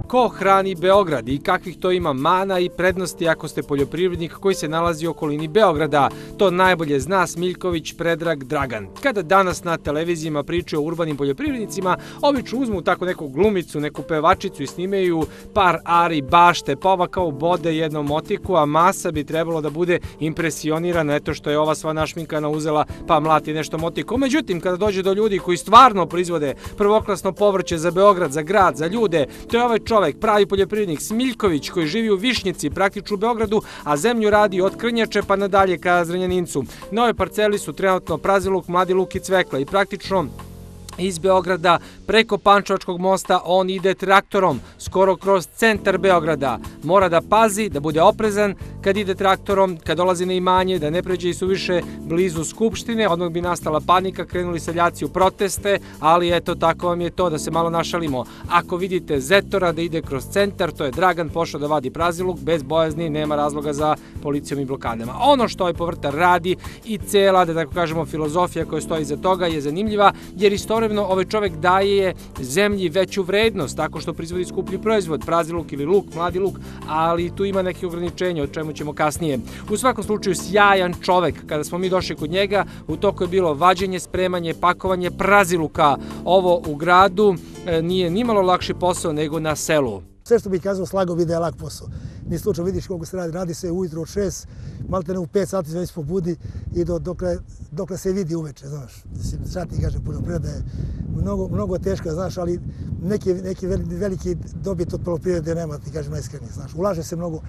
Ko hrani Beograd i kakvih to ima mana i prednosti ako ste poljoprivrednik koji se nalazi u okolini Beograda? To najbolje zna Smiljković Predrag Dragan. Kada danas na televizijama pričaju o urbanim poljoprivrednicima, obično uzmu tako neku glumicu, neku pevačicu i snimaju par ari bašte, pa ova kao bode jednom motiku, a masa bi trebalo da bude impresionirana, eto što je ova sva našminkana uzela pa mlati nešto motiku. Međutim, kada dođe do ljudi koji stvarno proizvode prvoklasno povrće za Beograd, za grad, za ljude, to je ovaj čovek, pravi poljoprivrednik Smiljković, koji živi u Višnjici, praktično u Beogradu, a zemlju radi od Krnjače pa nadalje ka Zrenjanincu. Na ovoj parceli su trenutno praziluk, mladi luk i cvekla i praktično iz Beograda preko Pančevačkog mosta on ide traktorom skoro kroz centar Beograda. Mora da pazi, da bude oprezan kad ide traktorom, kad dolazi na imanje, da ne pređe i suviše blizu Skupštine, odmah bi nastala panika, krenuli seljaci u proteste, ali eto tako vam je to, da se malo našalimo. Ako vidite Zetora da ide kroz centar, to je Dragan pošao da vadi praziluk, bez bojazni, nema razloga za policijom i blokadama. Ono što ovaj povrtar radi i cela, da tako kažemo, filozofija koja stoji iza toga je zanimljiva, jer istovremeno ovaj čovek daje zemlji veću vrednost tako što proizvodi skuplji proizvod, praziluk ili luk, mladi luk, ali tu ima neke ograničenja o čemu ćemo kasnije. U svakom slučaju sjajan čovek. Kada smo mi došli kod njega, u toku je bilo vađenje, spremanje, pakovanje praziluka. Ovo u gradu nije nimalo lakši posao nego na selu. Sve što bih kazao, slago vidi je lak posao. Ni slučajno vidiš koliko se radi. Radi se ujutro od 6, maltene u 5 sati se već pobudi i dokle se vidi uveče, znaš. Šta ti kažem, poljoprivreda je mnogo teška, znaš, ali neki veliki dobit od poljoprivrede nema, ti kažem najiskrenije, znaš. Ulaže se mnogo.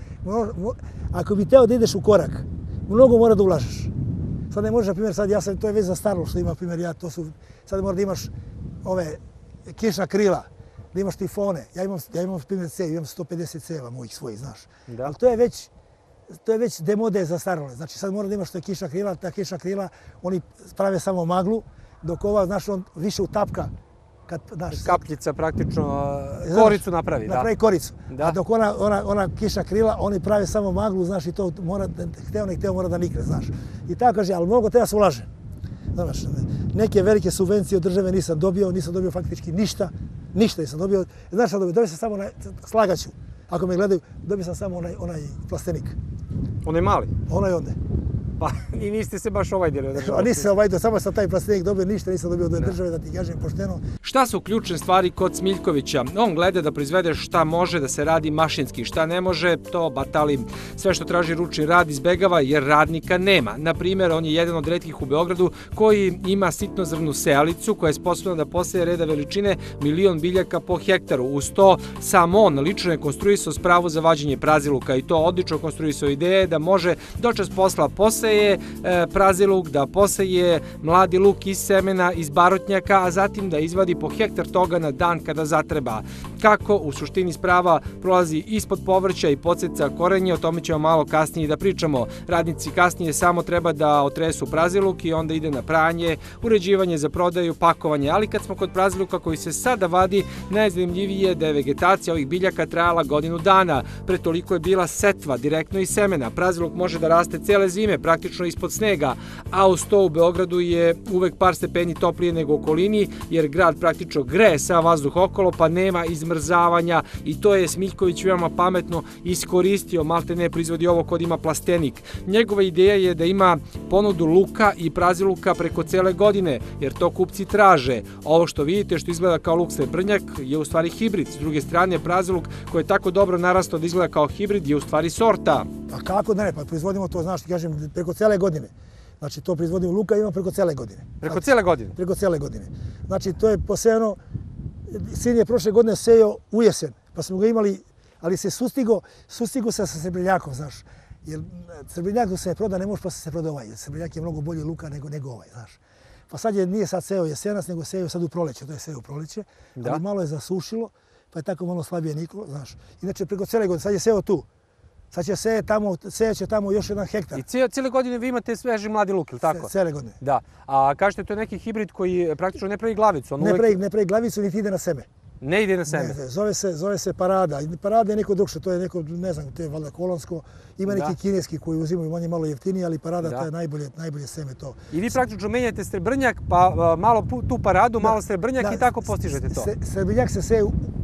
Ako bi teo da ideš u korak, mnogo mora da ulažeš. Sad ne možeš, na primjer, to je već zastarilo što ima, na primjer, sad mora da imaš ove kišna krila, da imaš tifone. Ja imam primjer cev, imam 150 ceva mojih svojih, znaš. Ali to je već demode zastaralo. Znači sad mora da imaš što kišna krila, ta kišna krila, oni prave samo maglu, dok ova, znaš, on više utapka. Kapljica praktično koricu napravi, da. Napravi koricu. A dok ona kišna krila, oni prave samo maglu, znaš, i to mora, hteo mora da nikne, znaš. I tako kaže, ali mnogo treba se ulaže. Znaš, neke velike subvencije od države nisam dobio faktički ništa nisam dobio. Znaš šta dobio? Dobio sam samo slagaću. Ako me gledaju, dobio sam samo onaj plastenik. Onaj mali? Onaj onde. Pa i niste se baš ovajdili od države? Nisam se ovajdio, samo sam taj plastenik dobio, ništa nisam dobio od države, da ti kažem pošteno. Šta su ključne stvari kod Smiljkovića? On gleda da proizvede šta može da se radi mašinski, šta ne može, to batali. Sve što traži ručni rad izbegava jer radnika nema. Na primjer, on je jedan od retkih u Beogradu koji ima sitnozrnu sejalicu koja je sposobna da poseje reda veličine 1.000.000 biljaka po hektaru. Uz to sam on lično je konstruisao spravu za vađenje praziluka i to odlično konstruisao ideje da može dočas posla poseje praziluk, da poseje mladi luk iz semena, iz barotnjaka, a zatim da izvadi po hektar toga na dan kada zatreba. Kako u suštini sprava prolazi ispod povrća i podseca korenje, o tome ćemo malo kasnije da pričamo. Radnici kasnije samo treba da otresu praziluk i onda ide na pranje, uređivanje za prodaju, pakovanje. Ali kad smo kod praziluka koji se sada vadi, najzanimljivije je da je vegetacija ovih biljaka trajala godinu dana. Pre toliko je bila setva direktno iz semena. Praziluk može da raste cele zime, praktično ispod snega, a uz to u Beogradu je uvek par stepeni toplije nego u okolini, jer grad praktično greje sa vazduh okolo, pa nema izmrzavanja i to je Smiljković veoma pametno iskoristio, malte ne proizvodi ovo kod ima plastenik. Njegova ideja je da ima ponudu luka i praziluka preko cele godine, jer to kupci traže. Ovo što vidite, što izgleda kao luk srebrnjak, je u stvari hibrid. S druge strane, praziluk koji je tako dobro narastao da izgleda kao hibrid je u stvari sorta. A kako da ne, pa proizvodimo to, znaš, ti kažem, preko cele godine. Znači, to proizvodimo luka imamo preko cele godine. Preko cele godine? Preko cele godine. Znači, to je posejano, sin je prošle godine sejao u jesen, pa smo ga imali, ali se sustigo se sa srebrnjakom, znaš. Jer srebrnjak se ne proda, ne može pa se proda ovaj. Srebrnjak je mnogo bolji luka nego ovaj, znaš. Pa sad nije sad sejao jesenas, nego sejao sad u proleće, to je sejao u proleće, ali malo je zasušilo, pa je tako malo slabije niklo, znaš. Inače, preko cele godine, sad je sejao tu. Sad će sejaće tamo još 1 hektar. I cijele godine vi imate sveži mladi luk, ili tako? Cijele godine. Da. A kažete, to je neki hibrid koji praktično ne pravi glavicu? Ne pravi glavicu, niti ide na seme. Ne ide na seme? Zove se Parada. Parada je neko drugše, to je neko, ne znam, to je valjda kolonsko. Ima neki kineski koji uzimaju, on je malo jeftiniji, ali Parada to je najbolje seme to. I vi praktično menjate srebrnjak, pa malo tu Paradu, malo srebrnjak i tako postižete to? Srebrnjak se seje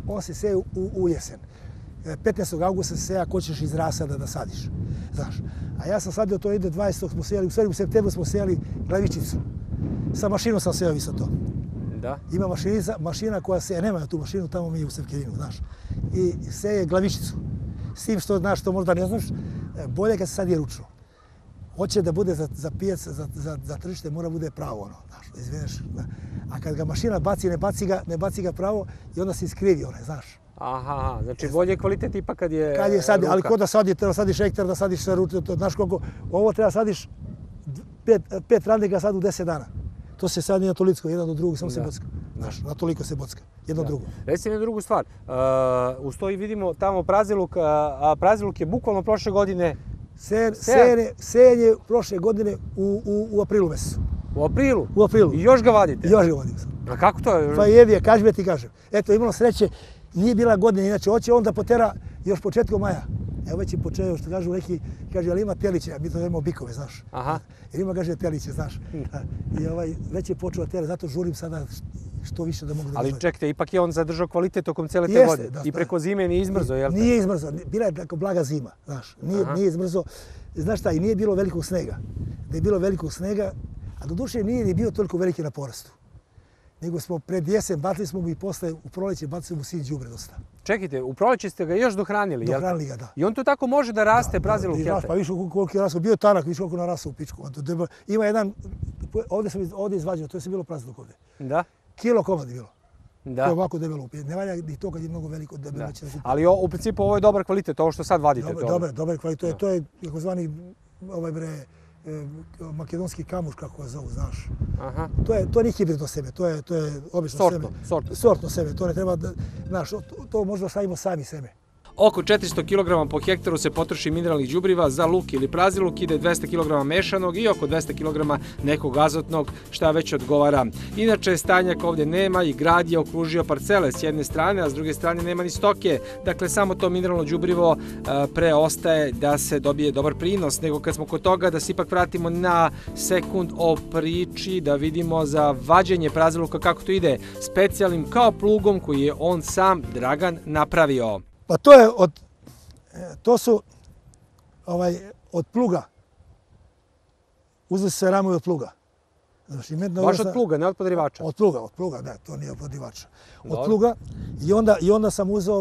on se seje u jesen. 15. augusta se seje ako ćeš iz rasada da sadiš. Znaš. A ja sam sadio to ide 20. smo sejali, u stvari u septembru smo sejali glavičicu. Sa mašinom sam sejao isto to. Da. Ima mašina koja seje, nema tu mašinu, tamo mi je u Sevkerinu, znaš. I seje glavičicu. S tim što, znaš, to možda ne znaš, bolje kad se sadi ručno. Hoće da bude za pijac, za tržište, mora bude pravo ono, znaš, izvineš. A kad ga mašina baci, ne baci ga pravo i onda se iskrivi onaj, znaš. Aha, znači bolje je kvalitet ipak kad je sadi, ali ko da sadi, treba sadiš hektar, da sadiš sa ručno, znaš koliko, ovo treba sadiš 5 radnika sad u 10 dana. To se sadi na toliko, jedan do drugog, samo se bocka. Znaš, na toliko se bocka, jedno drugo. Reci mi jednu drugu stvar, uz to i vidimo tamo Praziluk, a Praziluk je bukvalno prošle godine Sejenje prošle godine u aprilu mjesecu. U aprilu? U aprilu. I još ga vadite? Još ga vadimo. A kako to je? Pa jevi, kaži ti kažem. Eto, imalo sreće, nije bila godina, inače hoće on da potera još početkom maja. Evo već je počeo, što kažu neki, kaže, ali ima teliće, a mi to imamo bikove, znaš. Aha. Jer ima, kaže, teliće, znaš. I već je počeo tele, zato žurim sada što više da mogu da... Ali čekajte, ipak je on zadržao kvalitet tokom cele te godine. I preko zime nije izmrzo, jel te? Nije izmrzo, bila je tako blaga zima, znaš. Nije izmrzo. Znaš šta, i nije bilo velikog snega. Da je bilo velikog snega, a doduše nije ni bio toliko veliki na porastu. Nego smo pred jesen bacili smo mu i posle u proleće bacili mu sin đubre dosta. Čekajte, u proleće ste ga još dohranili, jel? Dohranili ga, da. I on to tako može da raste, Praziluk, jel te? Pa viš koliko je rastao, bio je tanak, viš koliko je narastao u pičku. Ima jedan, ovdje izvađeno, to je se bilo Praziluk ovdje. Da? Kilo komad je bilo. Da. To je ovako debelo upijeti. Ne valja ni to kad je mnogo veliko debelo. Ali u principu ovo je dobar kvalitet, ovo što sad vadite. Dobar kvalitet. To je takozvani makedonski kamuš, kako ga zovu, znaš. To nije hibridno seme, to je obično seme. Sortno seme, to ne treba, znaš, to možda stavimo sami seme. Oko 400 kg po hektaru se potroši mineralnih đubriva, za luk ili praziluk ide 200 kg mešanog i oko 200 kg nekog azotnog, šta već odgovara. Inače, stanjaka ovdje nema i grad je okružio parcele s jedne strane, a s druge strane nema ni stoke. Dakle, samo to mineralno đubrivo preostaje da se dobije dobar prinos. Nego kad smo kod toga, da se ipak vratimo na sekund o priči, da vidimo za vađenje praziluka kako to ide specijalnim kao plugom koji je on sam, Dragan, napravio. Pa to su od pluga. Uzeli se ramovi od pluga. Baš od pluga, ne od podrivača? Od pluga, da, to nije od podrivača. Od pluga i onda sam uzeo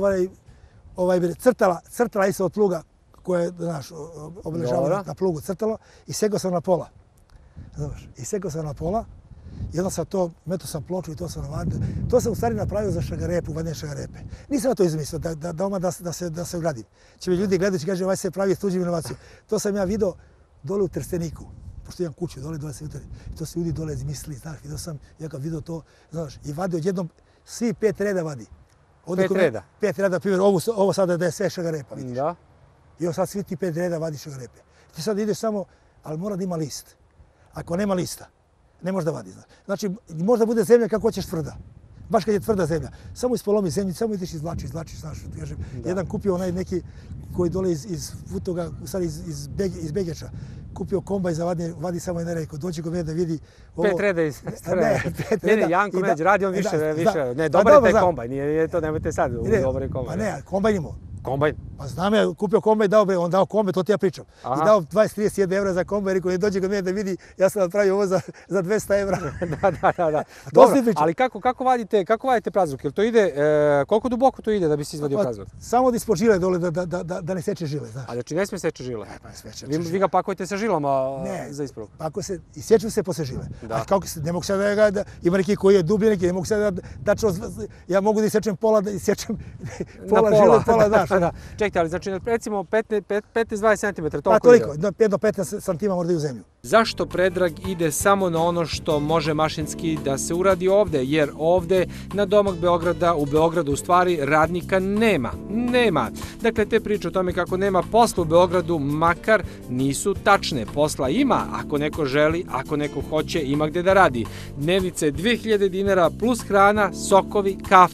crtala isto od pluga koje je, znaš, obležavalo na plugu crtalo i sekao sam na pola. Znaš, i sekao sam na pola. I onda sam to, metao sam ploču i to sam navadio. To sam u stvari napravio za šagarepu, vadenje šagarepe. Nisam ja to izmislio, da se ugradim. Će mi ljudi gledati i kaže, ovaj se pravi tuđim inovacijom. To sam ja vidio dole u Trsteniku, pošto imam kuću dole se utari. I to su ljudi dole izmislili, znaš, vidio sam, ja kad vidio to, znaš, i vadio odjednom, svi 5 reda vadi. 5 reda? 5 reda, primjer, ovo sada da je sve šagarepa, vidiš. Da. I ovo sad svi ti 5 reda vadi šagarepe. Ti sad ideš samo, ali mora da ima list. Ako nema lista, ne može da vadi. Znači, možda bude zemlja kako hoćeš tvrda. Baš kad je tvrda zemlja. Samo ispolomi zemlju, samo ideš izvlačiš, znaš. Jedan kupio onaj neki koji dole iz Futoga, sad iz Begeča, kupio kombaj za vadi samo jedan reko. Dođe kod mene da vidi ovo. 5 reda iz strane. Ne, Janko Meć, radi on više. Ne, dobar je taj kombaj, nije to, nemojte sad, dobar je kombaj. Pa ne, kombajn imao. Kombajn? Pa znam ja, kupio kombajn, on dao kombajn, to ti ja pričam. I dao 20-30 evra za kombajn, rekao, dođe kod mene da vidi, ja sam napravio ovo za 200 evra. Da. Dobro, ali kako vadite praziluk? Jel to ide, koliko duboko to ide da bi se izvadio praziluk? Samo da ispod žile dole, da ne seče žile, znaš. A znači ne smije seče žile? Ne, pa ne smije seče žile. Vi ga pakujete sa žilama za ispravu? Ne, isječu se posle žile. A kako se, ne mogu sad da ima neki koji je dublji, neki ne mogu sad da ja mogu da isečem pola, da isečem pola žile, pola, znaš. Čekajte, ali znači recimo 15-20 cm, toliko? Pa toliko, jedno 15 cm mora da je u zemlju. Zašto Predrag ide samo na ono što može mašinski da se uradi ovde? Jer ovde, na domak Beograda, u Beogradu u stvari radnika nema. Dakle, te priče o tome kako nema posla u Beogradu, makar nisu tačne. Posla ima, ako neko želi, ako neko hoće, ima gde da radi. Dnevnice 2000 dinara plus hrana, sokovi, kafa.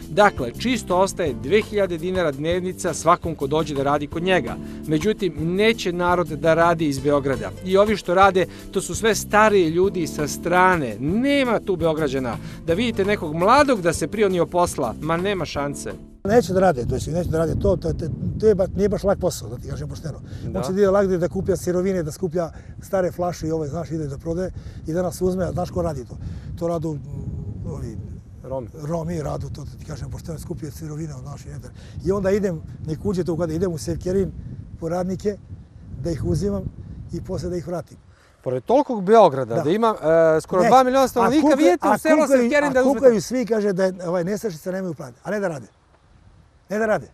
Dakle, čisto ostaje 2000 dinara dnevnica svakom ko dođe da radi kod njega. Međutim, neće narod da radi iz Beograda. I ovi što rade, to su sve stariji ljudi sa strane. Nema tu Beograđana. Da vidite nekog mladog da se prionio posla, ma nema šanse. Neće da rade, neće da rade to nije baš lak posao, da ti kažem pošteno. On će da lagde da kuplja sirovine, da skuplja stare flaše i znaš, ide da prodaje i da nas uzme, a znaš ko radi to? To radu ovi Romi radu, to ti kažem pošteno, skupio sirovine od naših nedar. I onda idem, nek uđe to kada idem u Sevkerin po radnike, da ih uzimam i posle da ih vratim. Pored tolikog Beograda, da ima skoro 2 miliona stanovnika, vidite u selo Sevkerin da uzmete... A kukaju svi, kaže da nestašice nemaju plate, a ne da rade. Ne da rade.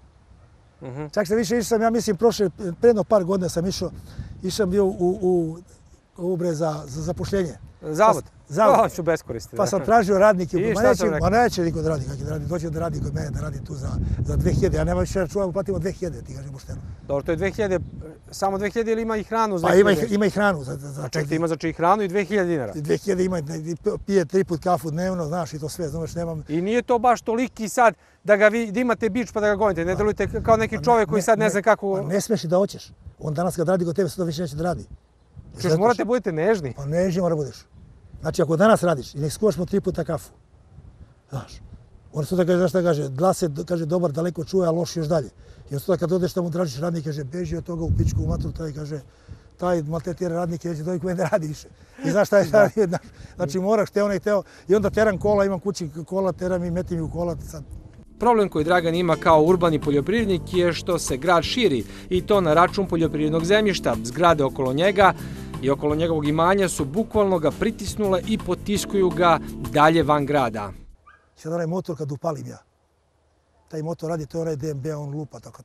Čak sam više išao, ja mislim, predno par godina sam išao bio u Ubre za zapošljenje. Zavod? Zavod ću beskoristiti. Pa sam tražio radnike. Ma neće niko da radi, kako da radi. Doće da radi kod mene, da radi tu za 2000. Ja nema više računa, platimo 2000, ti kažem pošteno. Dobro, to je 2000, samo 2000 ili ima i hranu? Pa ima i hranu. A čekajte, ima znači i hranu i 2000 dinara? 2000 ima, pije 3 put kafu dnevno, znaš, i to sve, znaš, nemam... I nije to baš toliki sad da imate bič pa da ga gonite, ne delujete kao neki čovjek koji sad ne zna kako... Ne smeš i da hoćeš. On danas kad radi kod tebe, sad više neće da radi. Češ, morate budete nežni? Pa nežni mora budeš. Znači, ako danas radiš i ne skuvaš mu 3 puta kafu, znaš, on sutra kaže, znaš šta kaže, glas se, kaže, dobar daleko čuje, a loš još dalje. I on sutra kad odeš tamo tražiš radnik, kaže, beži od toga u pičku u matru, taj kaže, taj maltretira radnike, neće doći kod ne radi više. I znaš šta je radio, znači moraš, teo ne teo, i onda teram kola, imam kući kola, teram i metim u kola, sad. Problem koji Dragan ima kao urbani poljoprivrednik je što se grad širi i to na račun poljoprivrednog zemljišta. Zgrade okolo njega i okolo njegovog imanja su bukvalno ga pritisnule i potiskuju ga dalje van grada. Sad onaj motor kad upalim ja, taj motor radi, to je onaj DMB, on lupa, tako,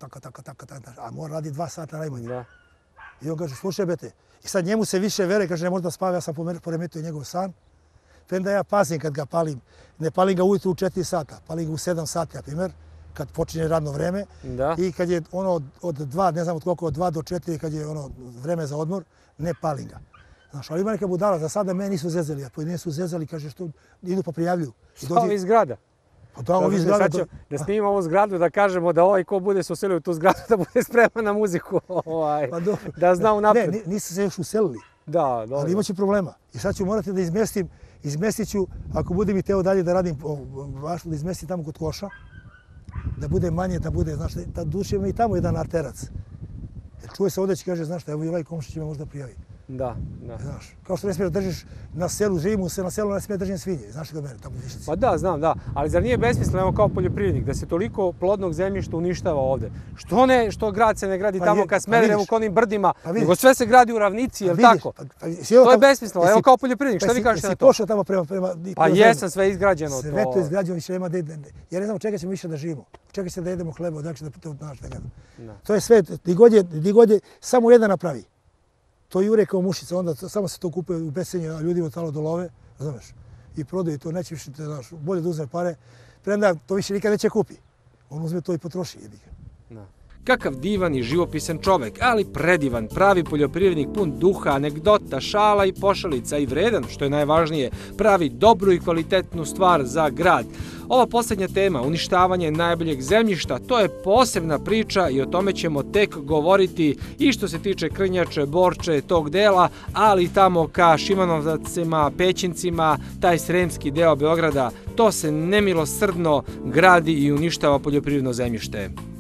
a mora radi 2 sata najmanje. I on kaže, slušaj bete, i sad njemu se više vere, kaže, ne može da spava, ja sam poremetio njegov san. Premda ja pazim kad ga palim, ne palim ga ujutru u 4 sata, palim ga u 7 sati, na primjer, kad počinje radno vreme. I kad je ono od 2, ne znam od koliko, od 2 do 4, kad je ono vreme za odmor, ne palim ga. Znaš, ali ima neka budala, za sada mene nisu zezali, a pojedine su zezali, kaže što idu pa prijavljuju. Šta ovi zgrada? Pa da, ovi zgrada... Da snimimo ovu zgradu, da kažemo da ovaj ko bude se uselio u tu zgradu, da bude spreman na muziku, da zna unapred. Ne, nisu se još uselili. Da, dobro. Ali imaće problema. I sad ću morati da izmestit ću, ako budem i teo dalje da radim, baš da izmestim tamo kod koša, da bude manje, da bude, znaš, da duše ima i tamo jedan arterac. Jer čuje se ovdje će kaže, znaš, evo i ovaj komšić me možda prijavi. Da. Znaš, kao što ne smiješ da držiš na selu, živimo se na selu, ne smiješ da držim svinje, znaš kod mene, tamo u Višnici. Pa da, znam, da. Ali zar nije besmisleno kao poljoprivrednik da se toliko plodnog zemljišta uništava ovdje? Što grad se ne gradi tamo ka Smederevu, k onim brdima, nego sve se gradi u ravnici, je li tako? To je besmisleno, evo kao poljoprivrednik, šta vi kažete na to? Jesi pošao tamo prema... Pa jesam, sve izgrađeno. Sve to izgrađeno, više nema... Ja ne znam čega ćemo više da živimo. Čega će da jedemo hleba, odakle da to znaš da gledam. To je sve, di god je, samo jedan napravi. To jure kao mušica, onda samo se to kupuje u besenje, a ljudima talo do love, znaš, i prodaju to, neće više, znaš, bolje da uzme pare, premda to više nikad neće kupi. On uzme to i potroši, jebi ga. Kakav divan i živopisan čovek, ali predivan, pravi poljoprivrednik pun duha, anegdota, šala i pošalica i vredan, što je najvažnije, pravi dobru i kvalitetnu stvar za grad. Ova posljednja tema, uništavanje najboljeg zemljišta, to je posebna priča i o tome ćemo tek govoriti i što se tiče Krnjače, Borče, tog dela, ali tamo ka Šimanovcima, Pećincima, taj sremski deo Beograda, to se nemilosrdno gradi i uništava poljoprivredno zemljište.